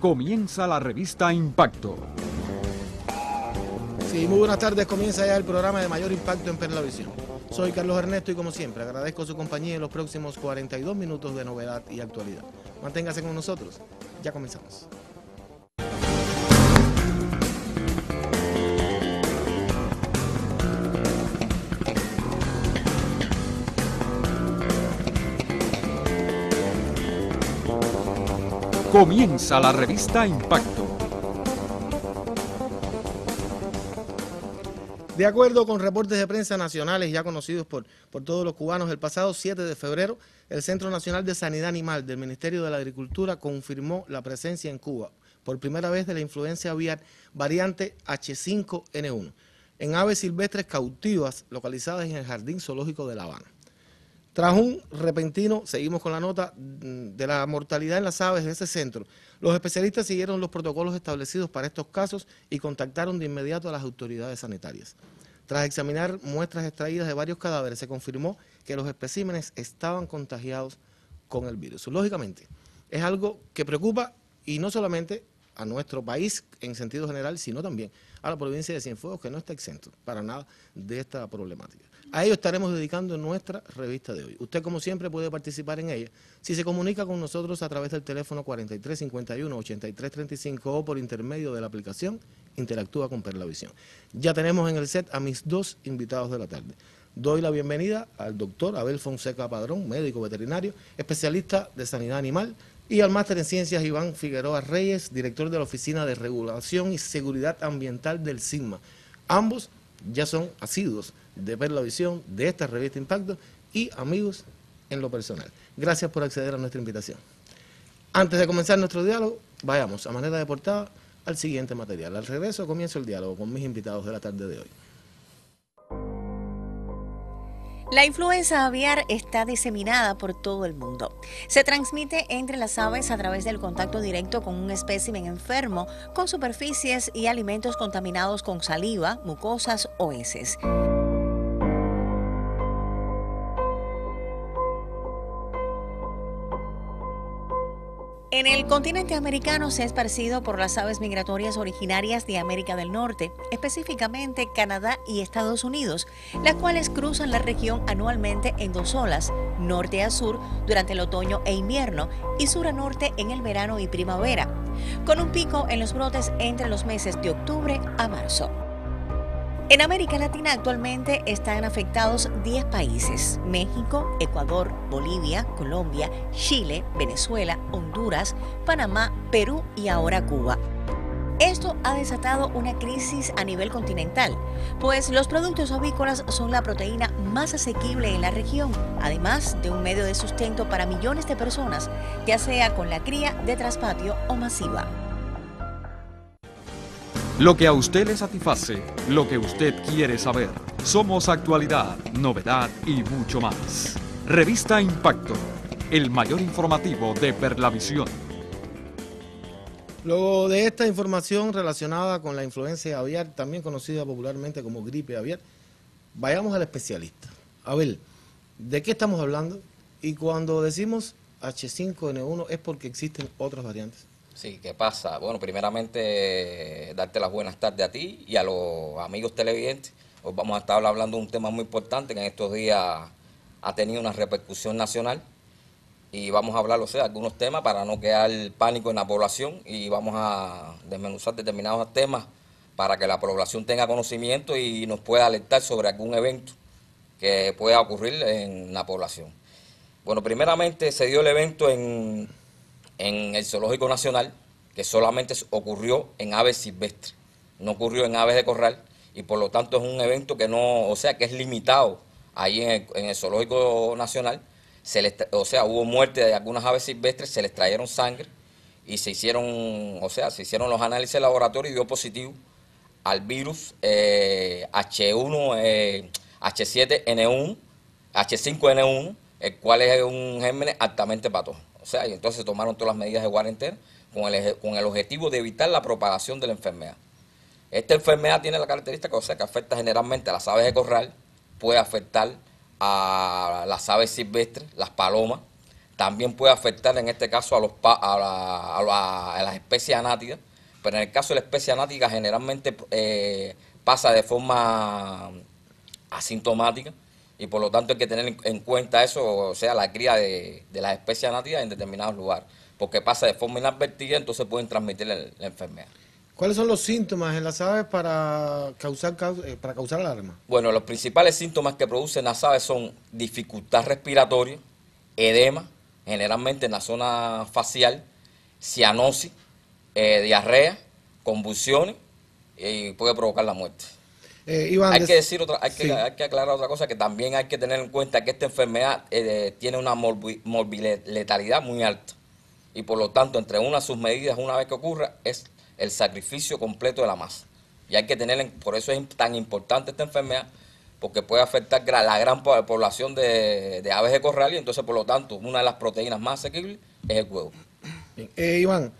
Comienza la revista Impacto. Sí, muy buenas tardes. Comienza ya el programa de mayor impacto en Perlavisión. Soy Carlos Ernesto y como siempre agradezco su compañía en los próximos 42 minutos de novedad y actualidad. Manténgase con nosotros. Ya comenzamos. Comienza la revista Impacto. De acuerdo con reportes de prensa nacionales ya conocidos por todos los cubanos, el pasado 7 de febrero, el Centro Nacional de Sanidad Animal del Ministerio de la Agricultura confirmó la presencia en Cuba por primera vez de la influencia aviar variante H5N1 en aves silvestres cautivas localizadas en el Jardín Zoológico de La Habana. Tras un repentino, seguimos con la nota de la mortalidad en las aves de ese centro, los especialistas siguieron los protocolos establecidos para estos casos y contactaron de inmediato a las autoridades sanitarias. Tras examinar muestras extraídas de varios cadáveres, se confirmó que los especímenes estaban contagiados con el virus. Lógicamente, es algo que preocupa y no solamente a nuestro país en sentido general, sino también a la provincia de Cienfuegos, que no está exento para nada de esta problemática. A ello estaremos dedicando nuestra revista de hoy. Usted, como siempre, puede participar en ella si se comunica con nosotros a través del teléfono 4351-8335 o por intermedio de la aplicación Interactúa con Perlavisión. Ya tenemos en el set a mis dos invitados de la tarde. Doy la bienvenida al doctor Abel Fonseca Padrón, médico veterinario, especialista de sanidad animal, y al máster en ciencias Iván Figueroa Reyes, director de la Oficina de Regulación y Seguridad Ambiental del SIGMA. Ambos ya son asiduos de Perlavisión, de esta revista Impacto y amigos en lo personal. Gracias por acceder a nuestra invitación. Antes de comenzar nuestro diálogo, vayamos a manera de portada al siguiente material. Al regreso comienzo el diálogo con mis invitados de la tarde de hoy. La influenza aviar está diseminada por todo el mundo. Se transmite entre las aves a través del contacto directo con un espécimen enfermo, con superficies y alimentos contaminados con saliva, mucosas o heces. En el continente americano se ha esparcido por las aves migratorias originarias de América del Norte, específicamente Canadá y Estados Unidos, las cuales cruzan la región anualmente en dos olas, norte a sur durante el otoño e invierno y sur a norte en el verano y primavera, con un pico en los brotes entre los meses de octubre a marzo. En América Latina actualmente están afectados 10 países: México, Ecuador, Bolivia, Colombia, Chile, Venezuela, Honduras, Panamá, Perú y ahora Cuba. Esto ha desatado una crisis a nivel continental, pues los productos avícolas son la proteína más asequible en la región, además de un medio de sustento para millones de personas, ya sea con la cría de traspatio o masiva. Lo que a usted le satisface, lo que usted quiere saber. Somos actualidad, novedad y mucho más. Revista Impacto, el mayor informativo de Perlavisión. Luego de esta información relacionada con la influenza aviar, también conocida popularmente como gripe aviar, vayamos al especialista. Abel, ¿de qué estamos hablando? Y cuando decimos H5N1 es porque existen otras variantes. Sí, ¿qué pasa? Bueno, primeramente darte las buenas tardes a ti y a los amigos televidentes. Hoy vamos a estar hablando de un tema muy importante que en estos días ha tenido una repercusión nacional y vamos a hablar, algunos temas para no quedar pánico en la población y vamos a desmenuzar determinados temas para que la población tenga conocimiento y nos pueda alertar sobre algún evento que pueda ocurrir en la población. Bueno, primeramente se dio el evento en el Zoológico Nacional, que solamente ocurrió en aves silvestres, no ocurrió en aves de corral, y por lo tanto es un evento que que es limitado ahí en el Zoológico Nacional. Hubo muerte de algunas aves silvestres, se les trajeron sangre y se hicieron los análisis de laboratorio y dio positivo al virus H7N1, H5N1, el cual es un germen altamente patógeno. Y entonces se tomaron todas las medidas de cuarentena con el objetivo de evitar la propagación de la enfermedad. Esta enfermedad tiene la característica, que afecta generalmente a las aves de corral, puede afectar a las aves silvestres, las palomas, también puede afectar en este caso a las especies anátidas, pero en el caso de la especie anática generalmente pasa de forma asintomática y por lo tanto hay que tener en cuenta eso, o sea, la cría de las especies anáticas en determinados lugares, porque pasa de forma inadvertida, entonces pueden transmitir la enfermedad. ¿Cuáles son los síntomas en las aves para causar alarma? Bueno, los principales síntomas que producen las aves son dificultad respiratoria, edema, generalmente en la zona facial, cianosis, diarrea, convulsiones y puede provocar la muerte. Iván, Hay que aclarar otra cosa, que también hay que tener en cuenta que esta enfermedad tiene una morbi-letalidad muy alta y por lo tanto entre una de sus medidas una vez que ocurra es el sacrificio completo de la masa. Y hay que tener, por eso es tan importante esta enfermedad, porque puede afectar la gran población de aves de corral y entonces por lo tanto una de las proteínas más asequibles es el huevo. Bien. Iván,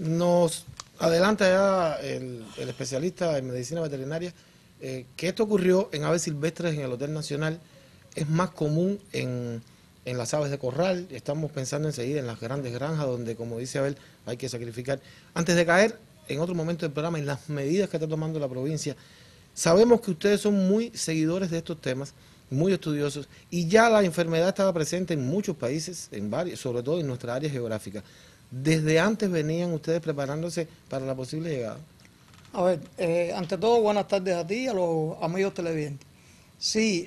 nos adelanta ya el especialista en medicina veterinaria que esto ocurrió en aves silvestres en el Hotel Nacional, es más común en las aves de corral. Estamos pensando enseguida en las grandes granjas donde, como dice Abel, hay que sacrificar. Antes de caer en otro momento del programa, en las medidas que está tomando la provincia, sabemos que ustedes son muy seguidores de estos temas, muy estudiosos, y ya la enfermedad estaba presente en muchos países, en varios, sobre todo en nuestra área geográfica. ¿Desde antes venían ustedes preparándose para la posible llegada? A ver, ante todo, buenas tardes a ti y a los amigos televidentes. Sí,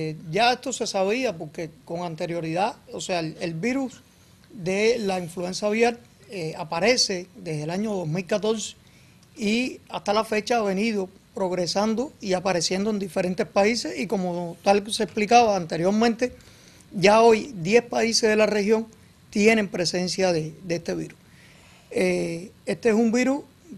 ya esto se sabía porque con anterioridad, o sea, el virus de la influenza aviar aparece desde el año 2014 y hasta la fecha ha venido progresando y apareciendo en diferentes países y como tal se explicaba anteriormente, ya hoy 10 países de la región tienen presencia de este virus. Este es un virus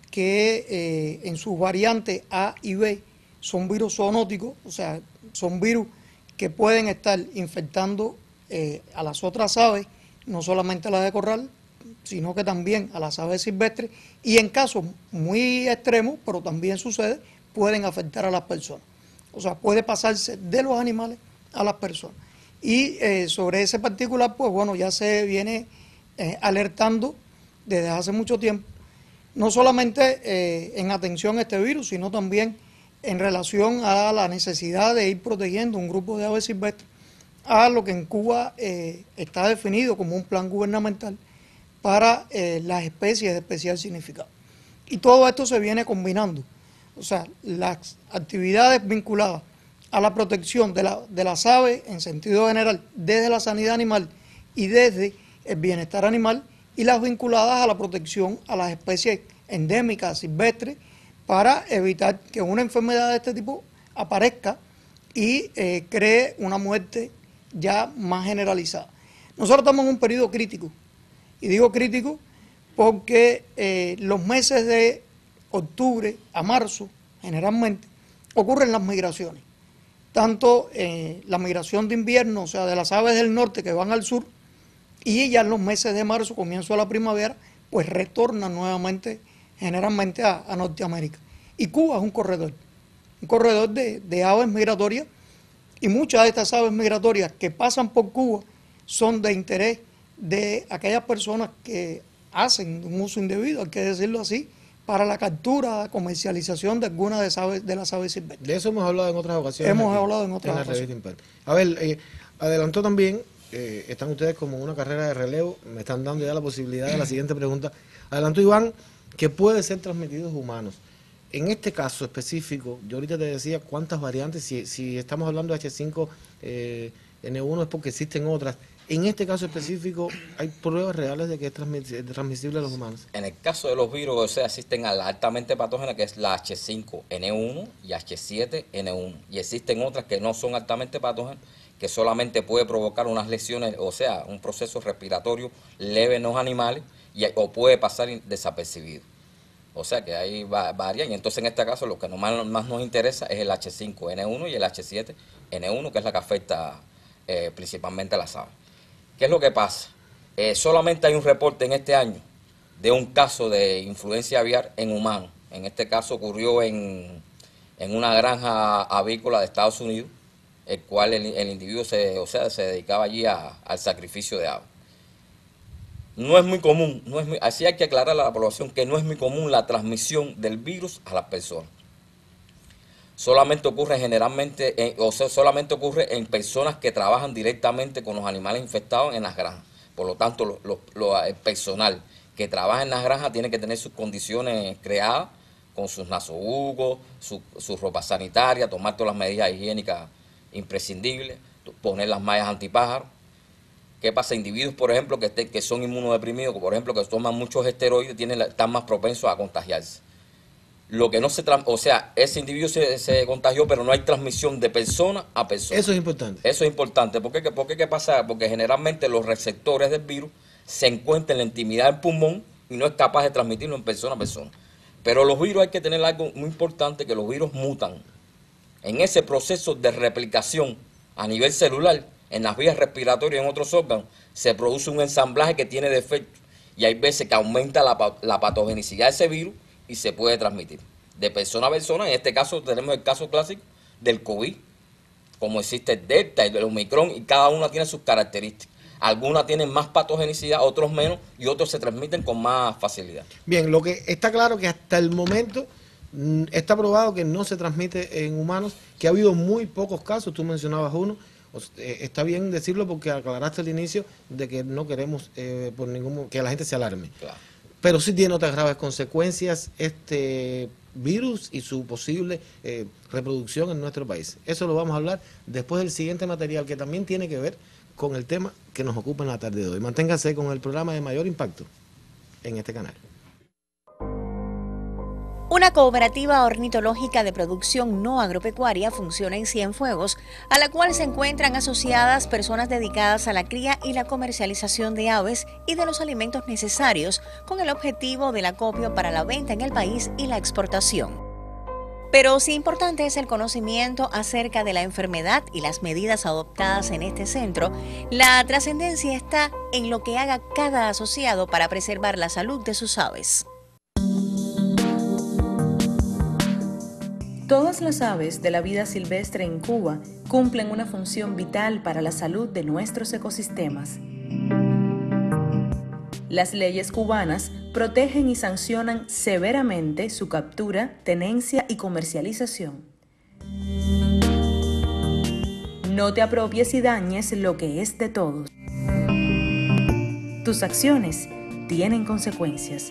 que en sus variantes A y B son virus zoonóticos, o sea, son virus que pueden estar infectando a las otras aves, no solamente a las de corral, sino que también a las aves silvestres, y en casos muy extremos, pero también sucede, pueden afectar a las personas. O sea, puede pasarse de los animales a las personas. Y sobre ese particular, pues bueno, ya se viene alertando desde hace mucho tiempo, no solamente en atención a este virus, sino también en relación a la necesidad de ir protegiendo un grupo de aves silvestres a lo que en Cuba está definido como un plan gubernamental para las especies de especial significado. Y todo esto se viene combinando, o sea, las actividades vinculadas a la protección de las aves en sentido general, desde la sanidad animal y desde el bienestar animal, y las vinculadas a la protección a las especies endémicas, silvestres, para evitar que una enfermedad de este tipo aparezca y cree una muerte ya más generalizada. Nosotros estamos en un periodo crítico, y digo crítico porque los meses de octubre a marzo, generalmente, ocurren las migraciones, tanto la migración de invierno, o sea, de las aves del norte que van al sur, y ya en los meses de marzo, comienzo de la primavera, pues retornan nuevamente generalmente a Norteamérica. Y Cuba es un corredor de aves migratorias, y muchas de estas aves migratorias que pasan por Cuba son de interés de aquellas personas que hacen un uso indebido, hay que decirlo así, para la captura, comercialización de algunas de las aves silvestres. De eso hemos hablado en otras ocasiones. Hemos hablado en otras ocasiones. A ver, adelantó también, están ustedes como en una carrera de relevo, me están dando ya la posibilidad de la siguiente pregunta. Adelantó Iván, que puede ser transmitido a humanos. En este caso específico, yo ahorita te decía cuántas variantes, si estamos hablando de H5N1 es porque existen otras. En este caso específico, ¿hay pruebas reales de que es transmisible a los humanos? En el caso de los virus, o sea, existen a la altamente patógena, que es la H5N1 y H7N1. Y existen otras que no son altamente patógenas, que solamente puede provocar unas lesiones, o sea, un proceso respiratorio leve en los animales, o puede pasar desapercibido. O sea que ahí varían. Y entonces en este caso lo que más nos interesa es el H5N1 y el H7N1, que es la que afecta principalmente a las aves. ¿Qué es lo que pasa? Solamente hay un reporte en este año de un caso de influencia aviar en humanos. En este caso ocurrió en una granja avícola de Estados Unidos, el cual el individuo se dedicaba allí al sacrificio de aves. No es muy común, así hay que aclarar a la población que no es muy común la transmisión del virus a las personas. Solamente ocurre generalmente, solamente ocurre en personas que trabajan directamente con los animales infectados en las granjas. Por lo tanto, el personal que trabaja en las granjas tiene que tener sus condiciones creadas con sus nasobucos, su ropa sanitaria, tomar todas las medidas higiénicas imprescindibles, poner las mallas antipájaros. ¿Qué pasa? Individuos, por ejemplo, que son inmunodeprimidos, por ejemplo, que toman muchos esteroides, están más propensos a contagiarse. Lo que no ese individuo se contagió, pero no hay transmisión de persona a persona. Eso es importante. Eso es importante. ¿Por qué? ¿Qué pasa? Porque generalmente los receptores del virus se encuentran en la intimidad del pulmón y no es capaz de transmitirlo en persona a persona. Pero los virus, hay que tener algo muy importante, que los virus mutan. En ese proceso de replicación a nivel celular, en las vías respiratorias y en otros órganos, se produce un ensamblaje que tiene defectos. Y hay veces que aumenta la patogenicidad de ese virus y se puede transmitir de persona a persona. En este caso tenemos el caso clásico del COVID, como existe el Delta y el Omicron, y cada una tiene sus características. Algunas tienen más patogenicidad, otros menos, y otros se transmiten con más facilidad. Bien, lo que está claro que hasta el momento está probado que no se transmite en humanos, que ha habido muy pocos casos, tú mencionabas uno. Está bien decirlo porque aclaraste al inicio de que no queremos que la gente se alarme. Claro. Pero sí tiene otras graves consecuencias este virus y su posible reproducción en nuestro país. Eso lo vamos a hablar después del siguiente material, que también tiene que ver con el tema que nos ocupa en la tarde de hoy. Manténgase con el programa de mayor impacto en este canal. Una cooperativa ornitológica de producción no agropecuaria funciona en Cienfuegos, a la cual se encuentran asociadas personas dedicadas a la cría y la comercialización de aves y de los alimentos necesarios, con el objetivo del acopio para la venta en el país y la exportación. Pero si importante es el conocimiento acerca de la enfermedad y las medidas adoptadas en este centro, la trascendencia está en lo que haga cada asociado para preservar la salud de sus aves. Todas las aves de la vida silvestre en Cuba cumplen una función vital para la salud de nuestros ecosistemas. Las leyes cubanas protegen y sancionan severamente su captura, tenencia y comercialización. No te apropies y dañes lo que es de todos. Tus acciones tienen consecuencias.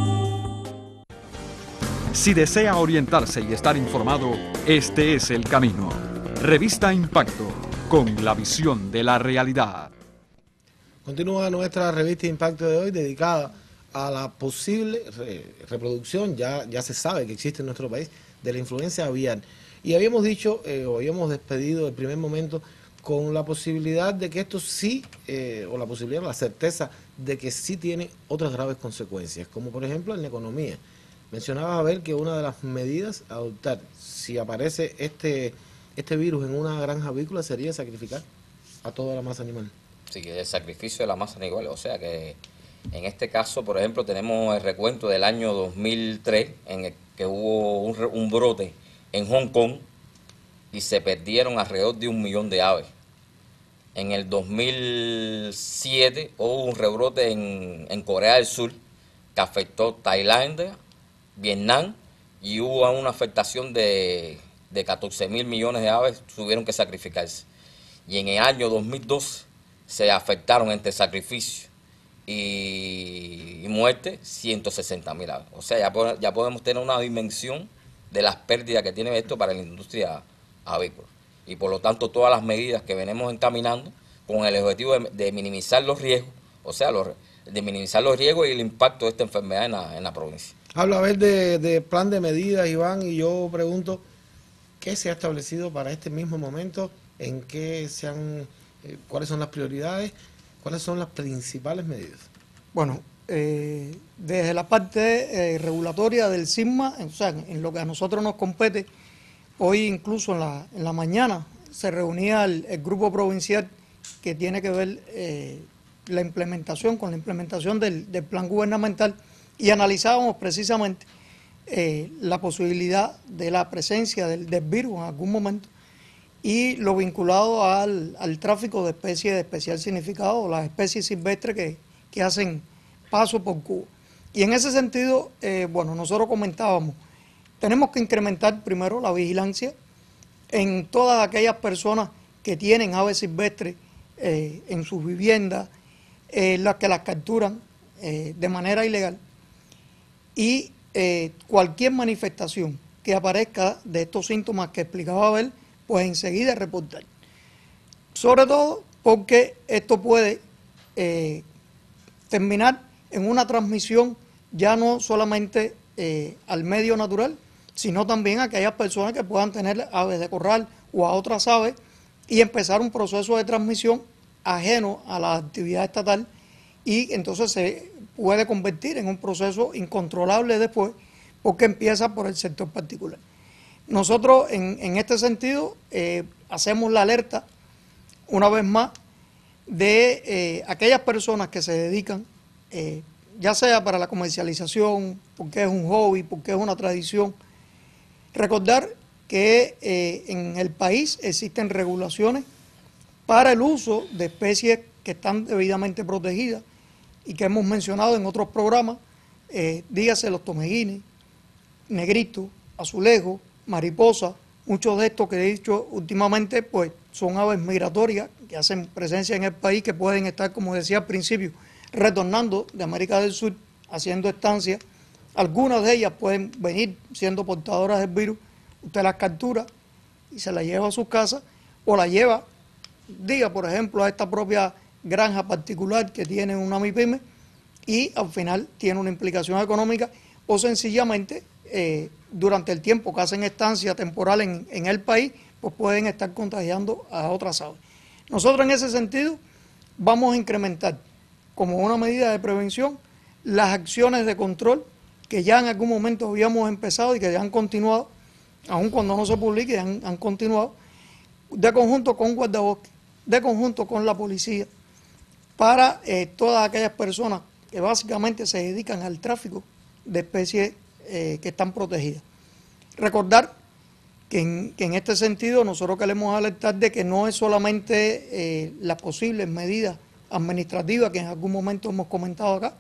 Si desea orientarse y estar informado, este es el camino. Revista Impacto, con la visión de la realidad. Continúa nuestra revista Impacto de hoy, dedicada a la posible reproducción, ya se sabe que existe en nuestro país, de la influenza aviar. Y habíamos dicho, o habíamos despedido el primer momento, con la posibilidad de que esto sí, o la posibilidad, la certeza de que sí tiene otras graves consecuencias, como por ejemplo en la economía. Mencionabas, Abel, que una de las medidas a adoptar, si aparece este virus en una granja avícola, sería sacrificar a toda la masa animal. Sí, el sacrificio de la masa animal. O sea que en este caso, por ejemplo, tenemos el recuento del año 2003, en el que hubo un brote en Hong Kong y se perdieron alrededor de 1 millón de aves. En el 2007 hubo un rebrote en Corea del Sur que afectó Tailandia, Vietnam, y hubo una afectación de 14.000 millones de aves, tuvieron que sacrificarse. Y en el año 2012 se afectaron entre sacrificio y muerte 160.000 aves. O sea, ya podemos tener una dimensión de las pérdidas que tiene esto para la industria avícola. Y por lo tanto, todas las medidas que venimos encaminando con el objetivo de minimizar los riesgos, o sea, de minimizar los riesgos y el impacto de esta enfermedad en la provincia. Habla, a ver, de plan de medidas, Iván, y yo pregunto, ¿qué se ha establecido para este mismo momento? ¿En qué cuáles son las prioridades? ¿Cuáles son las principales medidas? Bueno, desde la parte regulatoria del SIGMA, o sea, en lo que a nosotros nos compete, hoy incluso en la mañana se reunía el grupo provincial que tiene que ver con la implementación del plan gubernamental, y analizábamos precisamente la posibilidad de la presencia del virus en algún momento y lo vinculado al tráfico de especies de especial significado, las especies silvestres que hacen paso por Cuba. Y en ese sentido, bueno, nosotros comentábamos, tenemos que incrementar primero la vigilancia en todas aquellas personas que tienen aves silvestres en sus viviendas, las que las capturan de manera ilegal, y cualquier manifestación que aparezca de estos síntomas que explicaba Abel, pues enseguida reportar. Sobre todo porque esto puede terminar en una transmisión ya no solamente al medio natural, sino también a aquellas personas que puedan tener aves de corral o a otras aves y empezar un proceso de transmisión ajeno a la actividad estatal, y entonces se puede convertir en un proceso incontrolable después porque empieza por el sector particular. Nosotros en este sentido hacemos la alerta una vez más de aquellas personas que se dedican, ya sea para la comercialización, porque es un hobby, porque es una tradición. Recordar que en el país existen regulaciones para el uso de especies que están debidamente protegidas y que hemos mencionado en otros programas, dígase los tomeguines, negritos, azulejos, mariposas, muchos de estos que he dicho últimamente, pues son aves migratorias que hacen presencia en el país, que pueden estar, como decía al principio, retornando de América del Sur, haciendo estancia. Algunas de ellas pueden venir siendo portadoras del virus, usted las captura y se las lleva a su casa, o la lleva, diga por ejemplo, a esta propia granja particular que tiene una MIPYME, y al final tiene una implicación económica, o sencillamente durante el tiempo que hacen estancia temporal en el país, pues pueden estar contagiando a otras aves. Nosotros en ese sentido vamos a incrementar como una medida de prevención las acciones de control que ya en algún momento habíamos empezado y que ya han continuado, aun cuando no se publique, han continuado, de conjunto con guardabosques, de conjunto con la policía, para todas aquellas personas que básicamente se dedican al tráfico de especies que están protegidas. Recordar que en este sentido nosotros queremos alertar de que no es solamente las posibles medidas administrativas que en algún momento hemos comentado acá.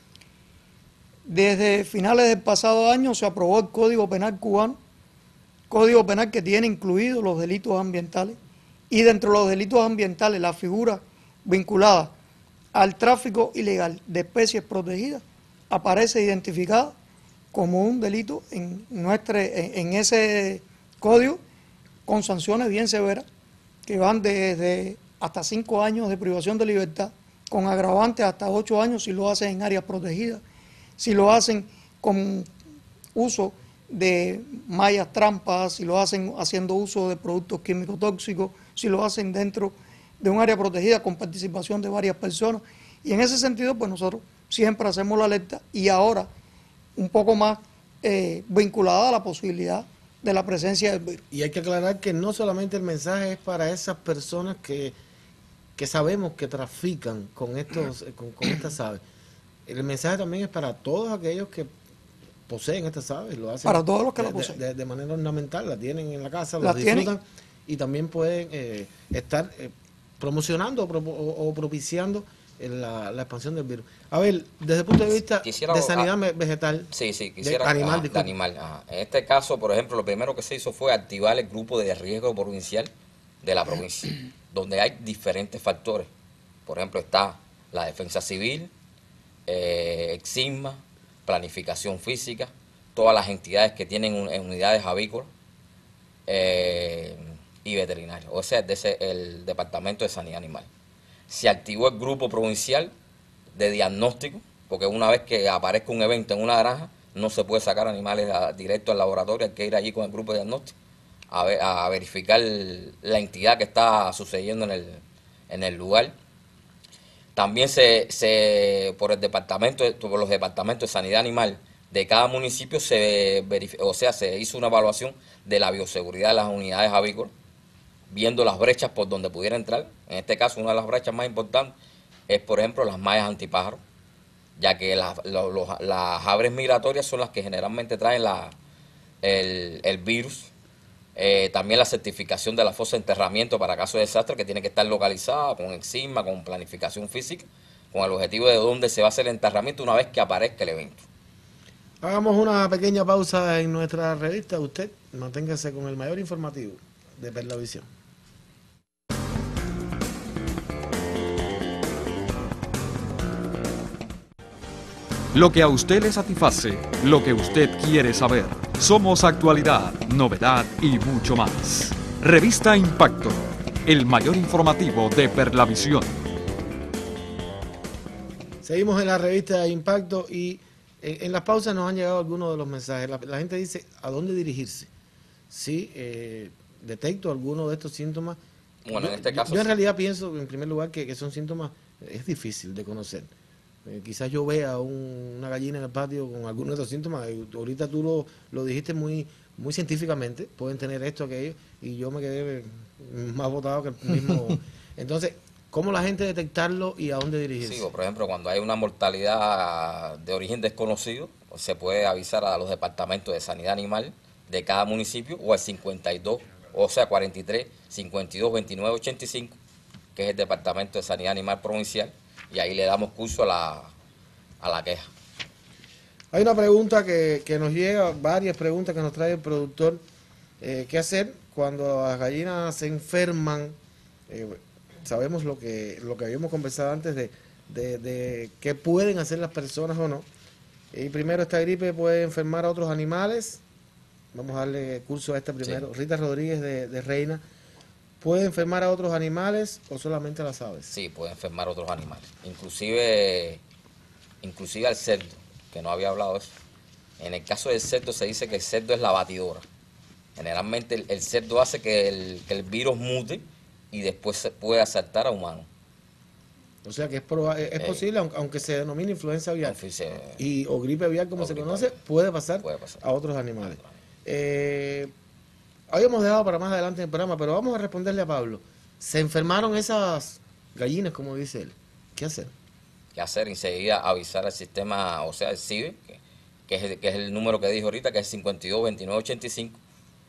Desde finales del pasado año se aprobó el Código Penal cubano, Código Penal que tiene incluidos los delitos ambientales, y dentro de los delitos ambientales la figura vinculada al tráfico ilegal de especies protegidas aparece identificada como un delito en ese código, con sanciones bien severas que van desde hasta 5 años de privación de libertad, con agravantes hasta 8 años si lo hacen en áreas protegidas, si lo hacen con uso de mallas trampas, si lo hacen haciendo uso de productos químicos tóxicos, si lo hacen dentro de un área protegida con participación de varias personas. Y en ese sentido, pues nosotros siempre hacemos la alerta, y ahora un poco más vinculada a la posibilidad de la presencia del virus. Y hay que aclarar que no solamente el mensaje es para esas personas que sabemos que trafican con estas aves. El mensaje también es para todos aquellos que poseen estas aves, lo hacen para todos los que la poseen de manera ornamental, la tienen en la casa, la disfrutan, y también pueden estar promocionando o propiciando la expansión del virus. A ver, desde el punto de vista de sanidad vegetal, quisiera animal. En este caso, por ejemplo, lo primero que se hizo fue activar el grupo de riesgo provincial de la provincia, donde hay diferentes factores. Por ejemplo, está la defensa civil, Exisma, planificación física, todas las entidades que tienen unidades avícolas y veterinarias, o sea, el Departamento de Sanidad Animal. Se activó el grupo provincial de diagnóstico, porque una vez que aparezca un evento en una granja, no se puede sacar animales directo al laboratorio, hay que ir allí con el grupo de diagnóstico a verificar la entidad que está sucediendo en el lugar. También por los departamentos de sanidad animal de cada municipio se hizo una evaluación de la bioseguridad de las unidades avícolas, viendo las brechas por donde pudiera entrar. En este caso, una de las brechas más importantes es, por ejemplo, las mallas antipájaros, ya que las aves migratorias son las que generalmente traen el virus. También la certificación de la fosa de enterramiento para casos de desastre, que tiene que estar localizada con Exisma, con planificación física, con el objetivo de dónde se va a hacer el enterramiento una vez que aparezca el evento. Hagamos una pequeña pausa en nuestra revista. Usted manténgase con el mayor informativo de Perlavisión. Lo que a usted le satisface, lo que usted quiere saber. Somos actualidad, novedad y mucho más. Revista Impacto, el mayor informativo de Perlavisión. Seguimos en la revista Impacto y en las pausas nos han llegado algunos de los mensajes. La gente dice a dónde dirigirse. Sí, detecto algunos de estos síntomas. Bueno, en este caso yo en sí. realidad pienso, en primer lugar, que son síntomas, es difícil de conocer. Quizás yo vea una gallina en el patio con algunos de estos síntomas. Ahorita tú lo dijiste muy científicamente. Pueden tener esto, aquello, y yo me quedé más botado que el mismo. Entonces, ¿cómo la gente detectarlo y a dónde dirigirse? Sí, por ejemplo, cuando hay una mortalidad de origen desconocido, se puede avisar a los departamentos de sanidad animal de cada municipio o al 52, o sea, 43, 52, 29, 85, que es el departamento de sanidad animal provincial, y ahí le damos curso a la queja. Hay una pregunta que nos llega, varias preguntas que nos trae el productor. ¿Qué hacer cuando las gallinas se enferman? Sabemos lo que habíamos conversado antes de qué pueden hacer las personas o no. Y primero, esta gripe puede enfermar a otros animales. Vamos a darle curso a esta primero. Sí. Rita Rodríguez de Reina. ¿Puede enfermar a otros animales o solamente a las aves? Sí, puede enfermar a otros animales. Inclusive al cerdo, que no había hablado de eso. En el caso del cerdo se dice que el cerdo es la batidora. Generalmente el cerdo hace que el virus mute y después se puede asaltar a humanos. O sea que es posible, aunque se denomine influenza aviar o gripe aviar como se conoce, puede pasar a otros animales. Habíamos dejado para más adelante en el programa, pero vamos a responderle a Pablo. Se enfermaron esas gallinas, como dice él. ¿Qué hacer? ¿Qué hacer? Enseguida avisar al sistema, o sea, el CIBE, que es el número que dijo ahorita, que es 52 29 85.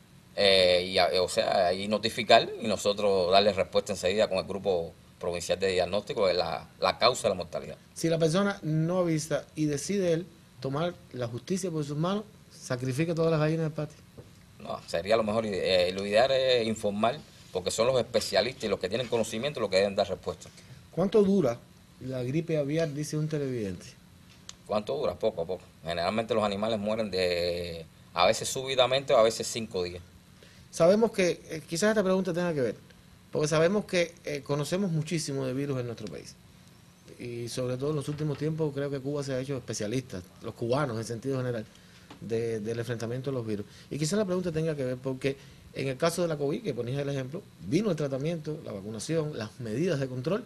O sea, ahí notificar y nosotros darle respuesta enseguida con el grupo provincial de diagnóstico de la causa de la mortalidad. Si la persona no avisa y decide él tomar la justicia por sus manos, sacrifica todas las gallinas del patio. No, sería lo mejor. Lo ideal es informar, porque son los especialistas y los que tienen conocimiento los que deben dar respuesta. ¿Cuánto dura la gripe aviar, dice un televidente? ¿Cuánto dura? Poco a poco. Generalmente los animales mueren a veces súbitamente o a veces 5 días. Sabemos que, quizás esta pregunta tenga que ver, porque sabemos que conocemos muchísimo de virus en nuestro país. Y sobre todo en los últimos tiempos creo que Cuba se ha hecho especialista, los cubanos en sentido general, del enfrentamiento de los virus. Y quizás la pregunta tenga que ver porque en el caso de la COVID, que ponías el ejemplo, vino el tratamiento, la vacunación, las medidas de control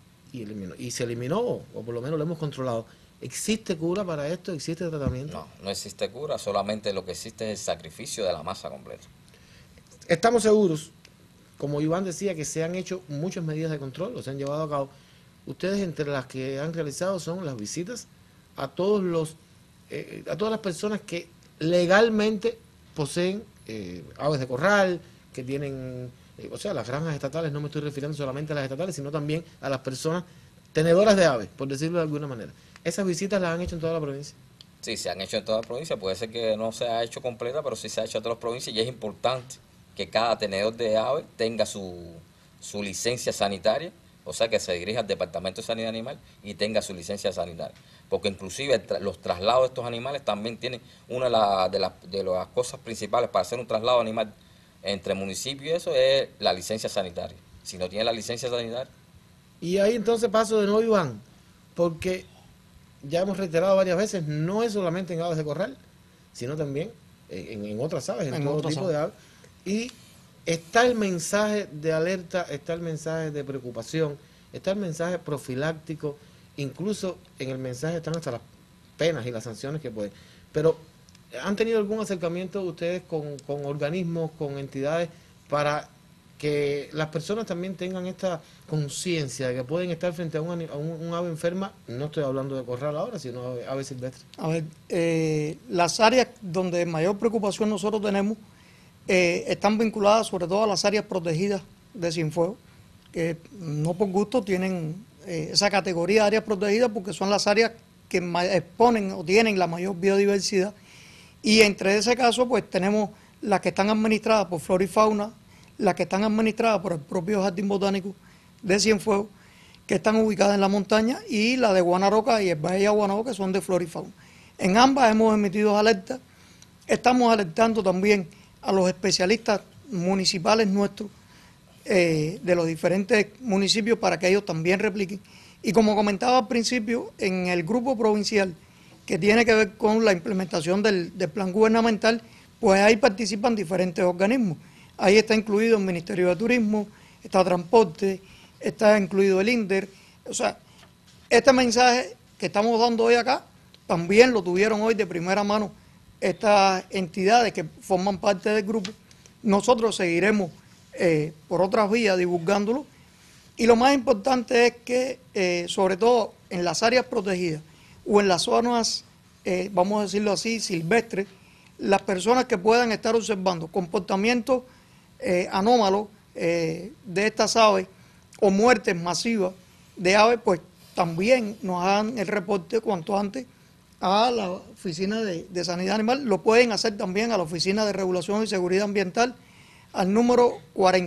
y se eliminó, o por lo menos lo hemos controlado. ¿Existe cura para esto? ¿Existe tratamiento? No, no existe cura, solamente lo que existe es el sacrificio de la masa completa. Estamos seguros, como Iván decía, que se han hecho muchas medidas de control, o se han llevado a cabo. Ustedes, entre las que han realizado, son las visitas a todas las personas que legalmente poseen aves de corral, que tienen, o sea, las granjas estatales. No me estoy refiriendo solamente a las estatales, sino también a las personas tenedoras de aves, por decirlo de alguna manera. ¿Esas visitas las han hecho en toda la provincia? Sí, se han hecho en toda la provincia. Puede ser que no se ha hecho completa, pero sí se ha hecho en todas las provincias, y es importante que cada tenedor de aves tenga su licencia sanitaria, o sea, que se dirija al Departamento de Sanidad Animal y tenga su licencia sanitaria. Porque inclusive los traslados de estos animales también tienen una de las cosas principales para hacer un traslado animal entre municipios, y eso es la licencia sanitaria. Si no tiene la licencia sanitaria. Y ahí entonces paso de nuevo, Iván, porque ya hemos reiterado varias veces, no es solamente en aves de corral, sino también en otras aves, en todo tipo de aves. Y está el mensaje de alerta, está el mensaje de preocupación, está el mensaje profiláctico, incluso en el mensaje están hasta las penas y las sanciones que pueden. Pero, ¿han tenido algún acercamiento ustedes con organismos, con entidades, para que las personas también tengan esta conciencia de que pueden estar frente a un ave enferma? No estoy hablando de corral ahora, sino de ave silvestre. A ver, las áreas donde mayor preocupación nosotros tenemos están vinculadas sobre todo a las áreas protegidas de Cienfuegos, que no por gusto tienen esa categoría de áreas protegidas porque son las áreas que exponen o tienen la mayor biodiversidad. Y entre ese caso, pues tenemos las que están administradas por Flora y Fauna, las que están administradas por el propio Jardín Botánico de Cienfuegos, que están ubicadas en la montaña, y la de Guanaroca y el Valle de Guanajo, que son de Flora y Fauna. En ambas hemos emitido alertas. Estamos alertando también a los especialistas municipales nuestros de los diferentes municipios para que ellos también repliquen. Y como comentaba al principio, en el grupo provincial que tiene que ver con la implementación del plan gubernamental, pues ahí participan diferentes organismos. Ahí está incluido el Ministerio de Turismo, está Transporte, está incluido el INDER. O sea, este mensaje que estamos dando hoy acá, también lo tuvieron hoy de primera mano estas entidades que forman parte del grupo. Nosotros seguiremos por otras vías divulgándolo. Y lo más importante es que, sobre todo en las áreas protegidas o en las zonas, vamos a decirlo así, silvestres, las personas que puedan estar observando comportamientos anómalos de estas aves o muertes masivas de aves, pues también nos hagan el reporte cuanto antes a la Oficina de Sanidad Animal. Lo pueden hacer también a la Oficina de Regulación y Seguridad Ambiental al número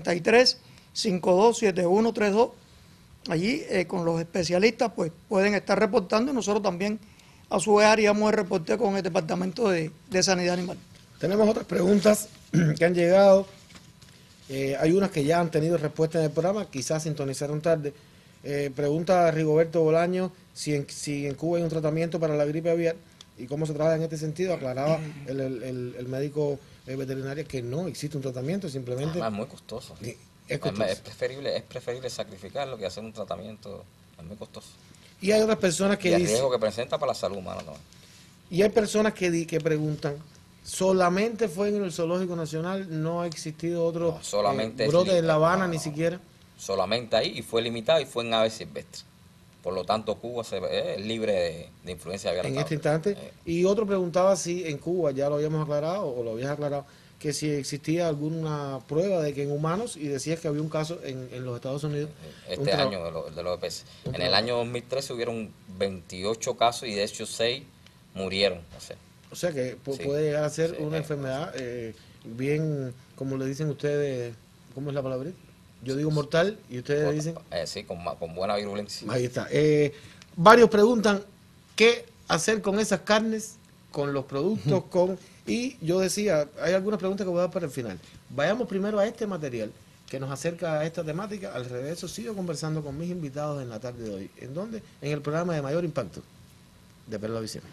43-527132. Allí con los especialistas pues pueden estar reportando y nosotros también a su vez haríamos el reporte con el Departamento de Sanidad Animal. Tenemos otras preguntas que han llegado. Hay unas que ya han tenido respuesta en el programa, quizás sintonizaron tarde. Pregunta a Rigoberto Bolaño si en Cuba hay un tratamiento para la gripe aviar y cómo se trabaja en este sentido. Aclaraba el médico veterinario que no existe un tratamiento, simplemente... Es muy costoso. Es costoso. Es preferible sacrificarlo que hacer un tratamiento. Es muy costoso. Y hay otras personas que y el dicen... riesgo que presenta para la salud humana también. Y hay personas que preguntan, ¿solamente fue en el Zoológico Nacional? ¿No ha existido otro brote en La Habana ni siquiera? Solamente ahí, y fue limitado y fue en aves silvestres. Por lo tanto, Cuba es libre de influencia aviar. En este instante. Y otro preguntaba si en Cuba, ya lo habíamos aclarado, o lo habías aclarado, que si existía alguna prueba de que en humanos, y decías que había un caso en los Estados Unidos. Este año de los EPS. En el año 2013 hubieron 28 casos y de hecho 6 murieron. O sea que puede llegar a ser una enfermedad bien, como le dicen ustedes, ¿cómo es la palabra? Yo digo mortal y ustedes dicen... sí, con buena virulencia. Ahí está. Varios preguntan qué hacer con esas carnes, con los productos, y yo decía, hay algunas preguntas que voy a dar para el final. Vayamos primero a este material que nos acerca a esta temática. Al regreso sigo conversando con mis invitados en la tarde de hoy. ¿En dónde? En el programa de Mayor Impacto de Perlavisión.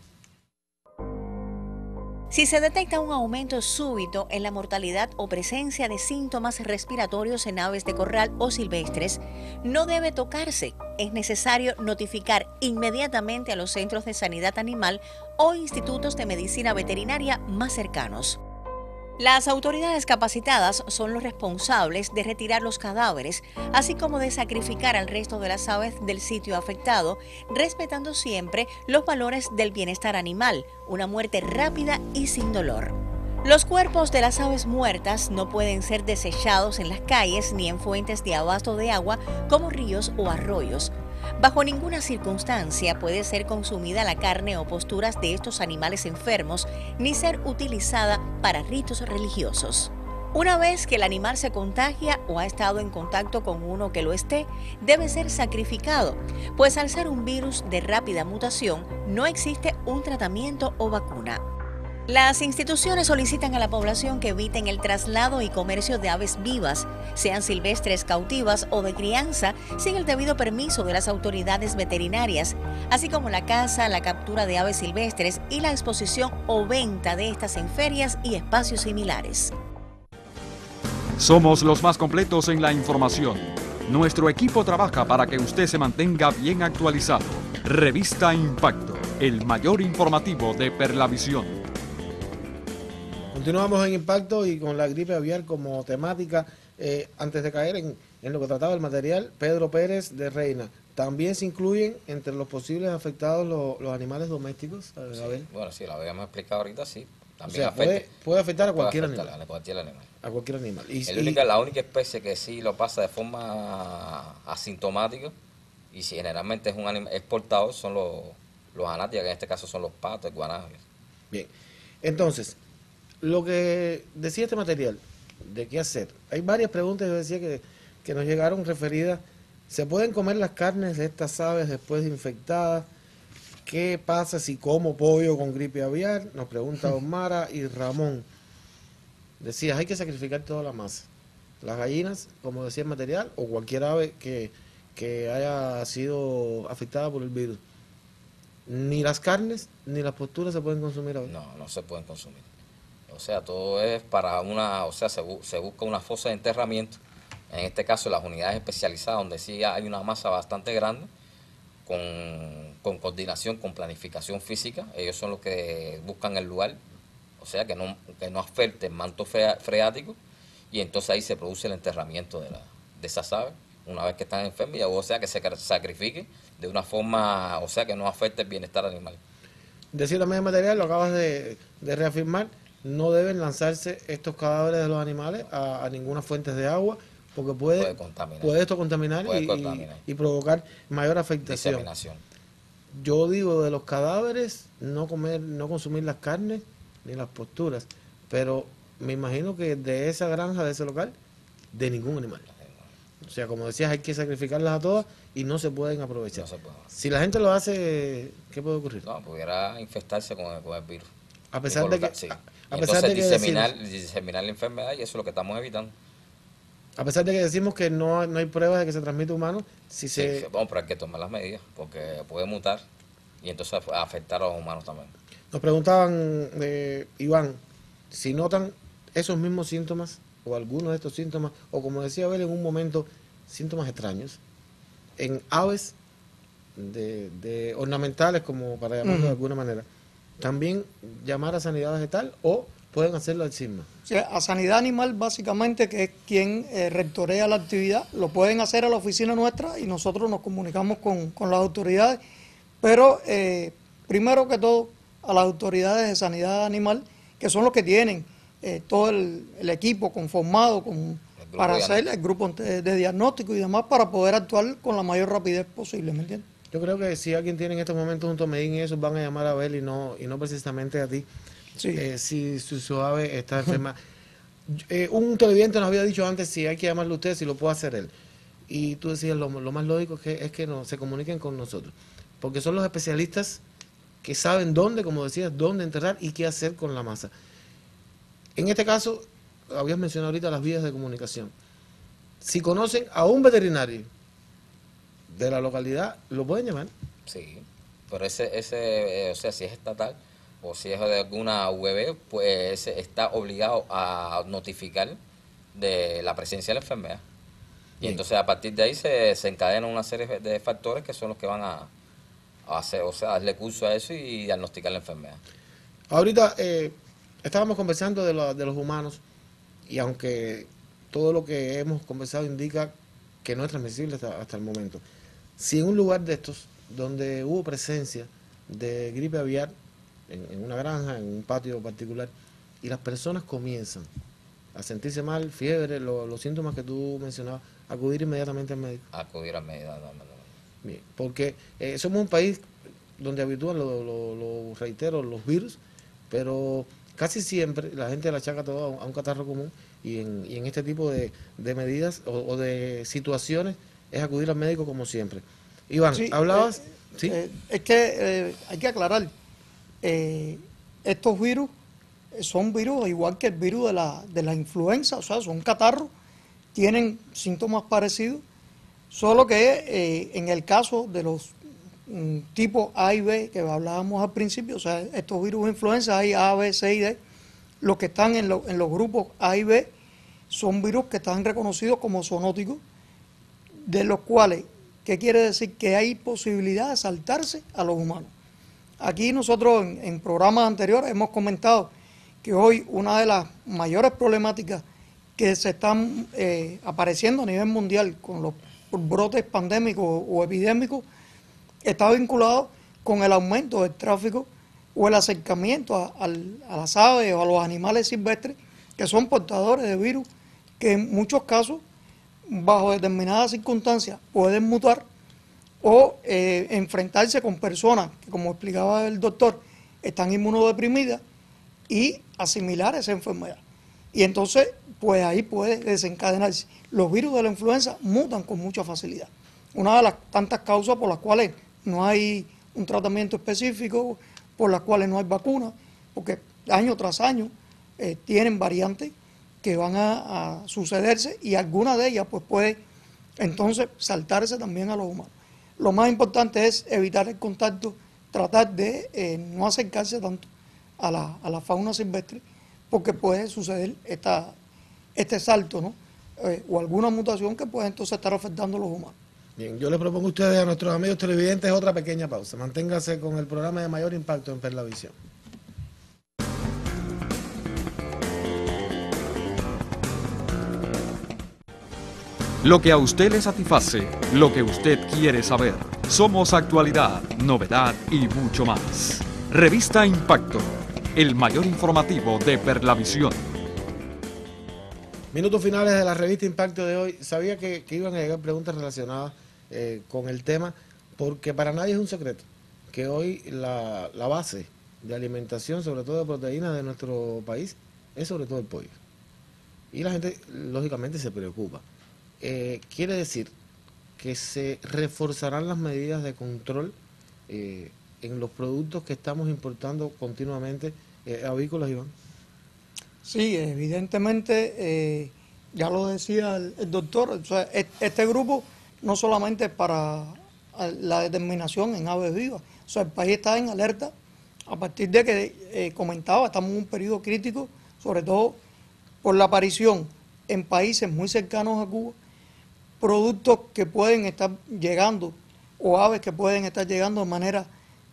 Si se detecta un aumento súbito en la mortalidad o presencia de síntomas respiratorios en aves de corral o silvestres, no debe tocarse. Es necesario notificar inmediatamente a los centros de sanidad animal o institutos de medicina veterinaria más cercanos. Las autoridades capacitadas son los responsables de retirar los cadáveres, así como de sacrificar al resto de las aves del sitio afectado, respetando siempre los valores del bienestar animal, una muerte rápida y sin dolor. Los cuerpos de las aves muertas no pueden ser desechados en las calles ni en fuentes de abasto de agua como ríos o arroyos. Bajo ninguna circunstancia puede ser consumida la carne o posturas de estos animales enfermos, ni ser utilizada para ritos religiosos. Una vez que el animal se contagia o ha estado en contacto con uno que lo esté, debe ser sacrificado, pues al ser un virus de rápida mutación, no existe un tratamiento o vacuna. Las instituciones solicitan a la población que eviten el traslado y comercio de aves vivas, sean silvestres, cautivas o de crianza, sin el debido permiso de las autoridades veterinarias, así como la caza, la captura de aves silvestres y la exposición o venta de estas en ferias y espacios similares. Somos los más completos en la información. Nuestro equipo trabaja para que usted se mantenga bien actualizado. Revista Impacto, el mayor informativo de Perlavisión. Continuamos en Impacto y con la gripe aviar como temática. Antes de caer en lo que trataba el material, Pedro Pérez de Reina. ¿También se incluyen entre los posibles afectados los animales domésticos? Sí, bueno, sí, lo habíamos explicado ahorita, sí. También o sea, puede afectar a cualquier animal. A cualquier animal. A cualquier animal. La única especie que sí lo pasa de forma asintomática Y si generalmente es un animal exportado, son los anátidas, que en este caso son los patos, el guanajo. Bien, entonces, lo que decía este material, de qué hacer, hay varias preguntas, yo decía que nos llegaron referidas. ¿Se pueden comer las carnes de estas aves después de infectadas? ¿Qué pasa si como pollo con gripe aviar? Nos pregunta Osmara y Ramón. Decías, hay que sacrificar toda la masa. Las gallinas, como decía el material, o cualquier ave que haya sido afectada por el virus. Ni las carnes ni las posturas se pueden consumir ahora. No, no se pueden consumir. O sea, todo es para o sea, se busca una fosa de enterramiento. En este caso, las unidades especializadas, donde sí hay una masa bastante grande, con coordinación, con planificación física. Ellos son los que buscan el lugar, o sea, que no afecte el manto freático, y entonces ahí se produce el enterramiento de esas aves, una vez que están enfermas, o sea, que se sacrifique de una forma, o sea, que no afecte el bienestar animal. Decir también el material, lo acabas de reafirmar, no deben lanzarse estos cadáveres de los animales a ninguna fuente de agua, porque puede esto contaminar, y provocar mayor afectación. Diseminación. Yo digo, de los cadáveres, no consumir las carnes ni las posturas, pero me imagino que de esa granja, de ese local, de ningún animal. O sea, como decías, hay que sacrificarlas a todas y no se pueden aprovechar. No se puede. Si la gente lo hace, ¿qué puede ocurrir? No, pudiera infectarse con el virus. A pesar de que... Sí. A pesar de que diseminar la enfermedad, y eso es lo que estamos evitando. A pesar de que decimos que no hay pruebas de que se transmite humano, Vamos, pero hay que tomar las medidas, porque puede mutar y entonces afectar a los humanos también. Nos preguntaban, Iván, si notan esos mismos síntomas, o algunos de estos síntomas, o como decía Abel en un momento, síntomas extraños, en aves de ornamentales, como para llamarlo de alguna manera. También llamar a sanidad vegetal, o pueden hacerlo al CISMA. O sea, a Sanidad Animal, básicamente, que es quien rectorea la actividad, lo pueden hacer a la oficina nuestra y nosotros nos comunicamos con las autoridades. Pero, primero que todo, a las autoridades de Sanidad Animal, que son los que tienen todo el equipo conformado para hacer el grupo de diagnóstico y demás, para poder actuar con la mayor rapidez posible, ¿me entiendes? Yo creo que si alguien tiene en estos momentos un tomedín y eso, van a llamar a Abel y no precisamente a ti. Sí. Si su ave está enferma. Un televidente nos había dicho antes si hay que llamarle a usted, si lo puede hacer él. Y tú decías, lo más lógico es que se comuniquen con nosotros. Porque son los especialistas que saben dónde, como decías, dónde enterrar y qué hacer con la masa. En este caso, habías mencionado ahorita las vías de comunicación. Si conocen a un veterinario de la localidad, lo pueden llamar. Sí, pero o sea, si es estatal o si es de alguna UV, pues está obligado a notificar de la presencia de la enfermedad. Y entonces a partir de ahí se encadena una serie de factores que son los que van a hacer, o sea, darle curso a eso y diagnosticar la enfermedad. Ahorita estábamos conversando de los humanos, y aunque todo lo que hemos conversado indica que no es transmisible hasta el momento, si en un lugar de estos, donde hubo presencia de gripe aviar, en una granja, en un patio particular, y las personas comienzan a sentirse mal, fiebre, los síntomas que tú mencionabas, acudir inmediatamente al médico. Acudir al médico. Bien, porque somos un país donde habitúan, lo reitero, los virus, pero casi siempre la gente la achaca todo a un catarro común, y en este tipo de medidas o de situaciones es acudir al médico como siempre. Iván, sí, hablabas... ¿sí? Es que hay que aclarar, estos virus son virus igual que el virus de la influenza, o sea, son catarros, tienen síntomas parecidos, solo que en el caso de los tipos A y B que hablábamos al principio, o sea, estos virus de influenza hay A, B, C y D, los que están en los grupos A y B son virus que están reconocidos como zoonóticos, de los cuales, ¿qué quiere decir? Que hay posibilidad de saltarse a los humanos. Aquí nosotros en programas anteriores hemos comentado que hoy una de las mayores problemáticas que se están apareciendo a nivel mundial con los brotes pandémicos o epidémicos está vinculado con el aumento del tráfico o el acercamiento a las aves o a los animales silvestres que son portadores de virus que en muchos casos, bajo determinadas circunstancias, pueden mutar o enfrentarse con personas que, como explicaba el doctor, están inmunodeprimidas y asimilar esa enfermedad. Y entonces, pues ahí puede desencadenarse. Los virus de la influenza mutan con mucha facilidad. Una de las tantas causas por las cuales no hay un tratamiento específico, por las cuales no hay vacuna, porque año tras año tienen variantes que van a sucederse y alguna de ellas pues puede entonces saltarse también a los humanos. Lo más importante es evitar el contacto, tratar de no acercarse tanto a la fauna silvestre, porque puede suceder este salto, ¿no? O alguna mutación que puede entonces estar afectando a los humanos. Bien, yo le propongo a ustedes, a nuestros amigos televidentes, otra pequeña pausa. Manténgase con el programa de mayor impacto en Perlavisión. Lo que a usted le satisface, lo que usted quiere saber. Somos actualidad, novedad y mucho más. Revista Impacto, el mayor informativo de Perlavisión. Minutos finales de la revista Impacto de hoy. Sabía que iban a llegar preguntas relacionadas con el tema, porque para nadie es un secreto que hoy la base de alimentación, sobre todo de proteínas de nuestro país, es sobre todo el pollo. Y la gente, lógicamente, se preocupa. Quiere decir que se reforzarán las medidas de control en los productos que estamos importando continuamente avícolas, Iván. Sí, evidentemente, ya lo decía el doctor, o sea, este grupo no solamente para la determinación en aves vivas, o sea, el país está en alerta a partir de que comentaba, estamos en un periodo crítico, sobre todo por la aparición en países muy cercanos a Cuba, productos que pueden estar llegando o aves que pueden estar llegando de manera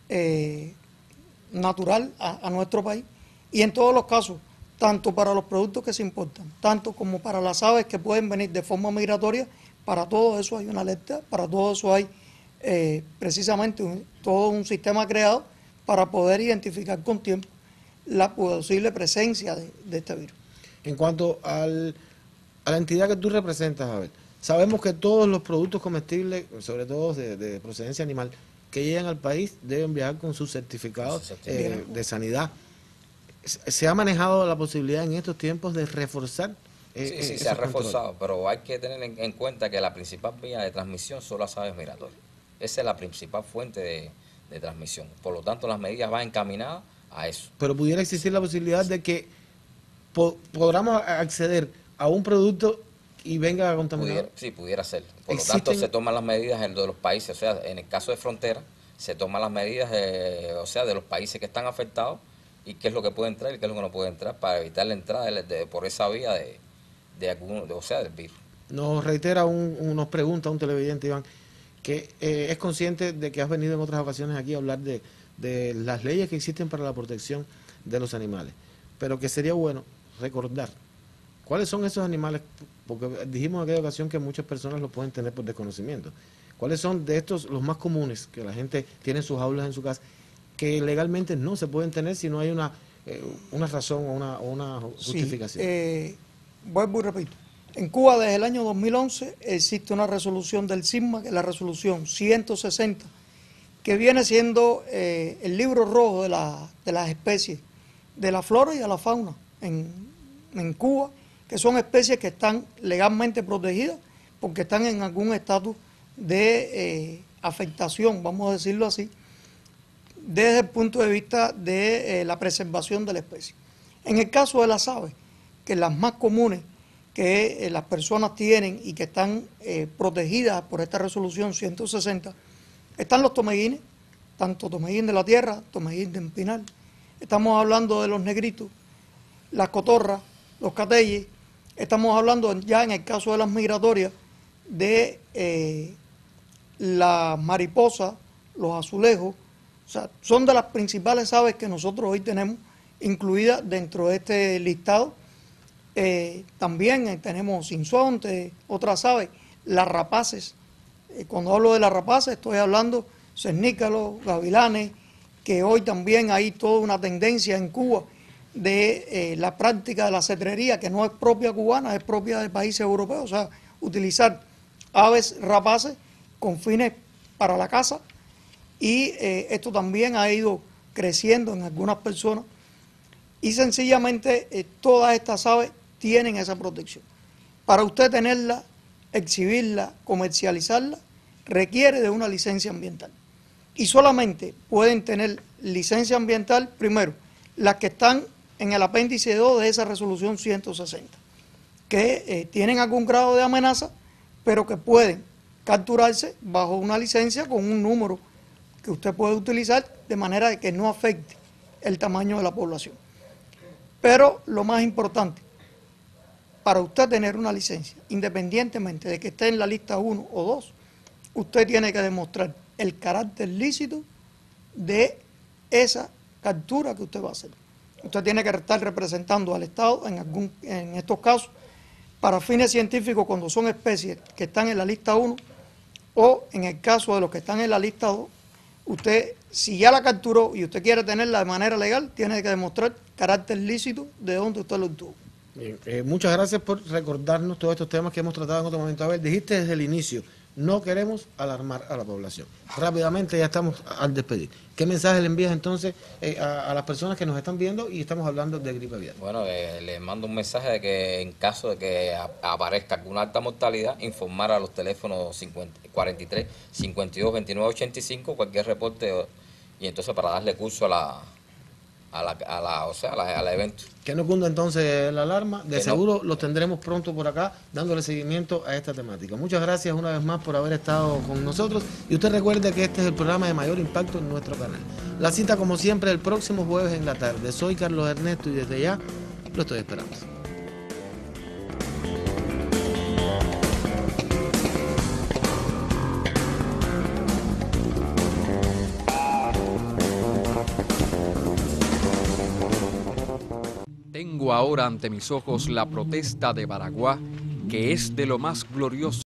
natural a nuestro país, y en todos los casos, tanto para los productos que se importan, tanto como para las aves que pueden venir de forma migratoria, para todo eso hay una alerta, para todo eso hay precisamente todo un sistema creado para poder identificar con tiempo la posible presencia de este virus. En cuanto a la entidad que tú representas, Abel, sabemos que todos los productos comestibles, sobre todo de procedencia animal, que llegan al país deben viajar con sus certificados de sanidad. ¿Se ha manejado la posibilidad en estos tiempos de reforzar? Sí, se ha reforzado, pero hay que tener en cuenta que la principal vía de transmisión son las aves migratorias. Esa es la principal fuente de transmisión. Por lo tanto, las medidas van encaminadas a eso. Pero pudiera existir la posibilidad de que podamos acceder a un producto y venga contaminado. Pudiera ser. Por lo tanto, se toman las medidas de los países, o sea, en el caso de frontera, se toman las medidas de los países que están afectados y qué es lo que puede entrar y qué es lo que no puede entrar para evitar la entrada por esa vía del virus. Nos reitera, nos pregunta un televidente, Iván, que es consciente de que has venido en otras ocasiones aquí a hablar de las leyes que existen para la protección de los animales, pero que sería bueno recordar cuáles son esos animales, porque dijimos en aquella ocasión que muchas personas lo pueden tener por desconocimiento. ¿Cuáles son de estos los más comunes que la gente tiene en sus aulas, en su casa, que legalmente no se pueden tener si no hay una razón o una justificación? Sí, vuelvo y repito. En Cuba desde el año 2011 existe una resolución del CISMA, que es la resolución 160, que viene siendo el libro rojo de las especies, de la flora y de la fauna en Cuba, que son especies que están legalmente protegidas porque están en algún estatus de afectación, vamos a decirlo así, desde el punto de vista de la preservación de la especie. En el caso de las aves, que las más comunes que las personas tienen y que están protegidas por esta resolución 160, están los tomeguines, tanto tomeguín de la tierra, tomeguín de empinal. Estamos hablando de los negritos, las cotorras, los cateyes. Estamos hablando ya en el caso de las migratorias de las mariposas, los azulejos. O sea, son de las principales aves que nosotros hoy tenemos incluidas dentro de este listado. También tenemos sinsontes, otras aves, las rapaces. Cuando hablo de las rapaces estoy hablando cernícalos, gavilanes, que hoy también hay toda una tendencia en Cuba de la práctica de la cetrería, que no es propia cubana, es propia de países europeos, o sea, utilizar aves rapaces con fines para la caza y esto también ha ido creciendo en algunas personas y sencillamente todas estas aves tienen esa protección. Para usted tenerla, exhibirla, comercializarla, requiere de una licencia ambiental. Y solamente pueden tener licencia ambiental, primero, las que están en el apéndice 2 de esa resolución 160, que tienen algún grado de amenaza, pero que pueden capturarse bajo una licencia con un número que usted puede utilizar de manera de que no afecte el tamaño de la población. Pero lo más importante, para usted tener una licencia, independientemente de que esté en la lista 1 o 2, usted tiene que demostrar el carácter lícito de esa captura que usted va a hacer. Usted tiene que estar representando al Estado en estos casos para fines científicos cuando son especies que están en la lista 1 o en el caso de los que están en la lista 2, usted, si ya la capturó y usted quiere tenerla de manera legal, tiene que demostrar carácter lícito de donde usted lo obtuvo. Bien, muchas gracias por recordarnos todos estos temas que hemos tratado en otro momento. A ver, dijiste desde el inicio, no queremos alarmar a la población. Rápidamente ya estamos al despedir. ¿Qué mensaje le envías entonces a las personas que nos están viendo y estamos hablando de gripe aviar? Bueno, les mando un mensaje de que en caso de que aparezca alguna alta mortalidad, informar a los teléfonos 43 52 29 85 cualquier reporte y entonces para darle curso al evento. Que no cunda entonces la alarma, de seguro los tendremos pronto por acá dándole seguimiento a esta temática. Muchas gracias una vez más por haber estado con nosotros y usted recuerde que este es el programa de mayor impacto en nuestro canal. La cita como siempre el próximo jueves en la tarde. Soy Carlos Ernesto y desde ya lo estoy esperando. Tengo ahora ante mis ojos la protesta de Baraguá, que es de lo más glorioso